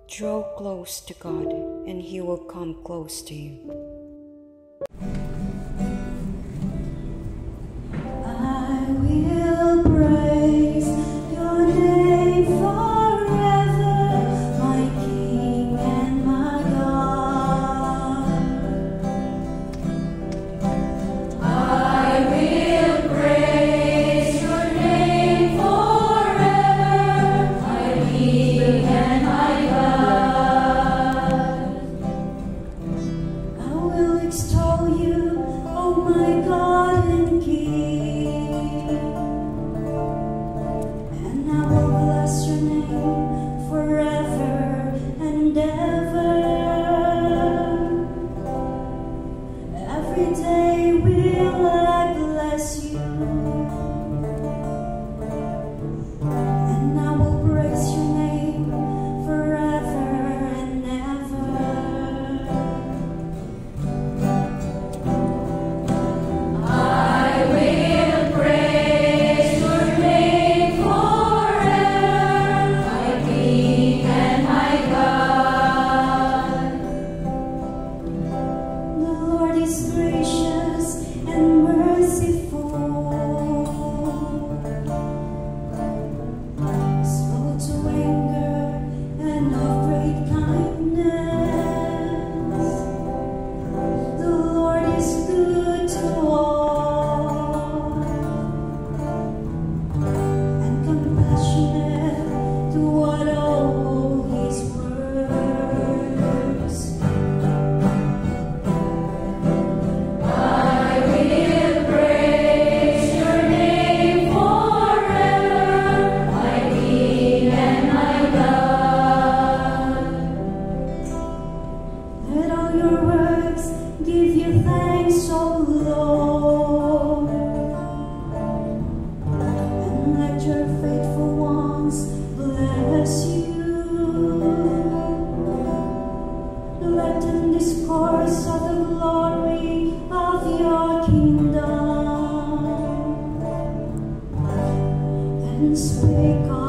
Draw close to God, and He will come close to you. I will praise your name forever, my King and my God. I will praise your name forever, my King and my God. I will extol you, oh my God and King, and I will bless your name forever and ever. Every day will I bless you, and I will praise your name forever and ever. I will praise your name forever, my King and my God. The Lord is gracious and merciful, slow to anger and of great kindness. The Lord is good to all, and compassionate toward all His works. I will praise your name forever, my King and my God. Let all your works give you thanks, O Lord, and let your faithful ones bless you. Let them discourse of the glory of your kingdom and speak of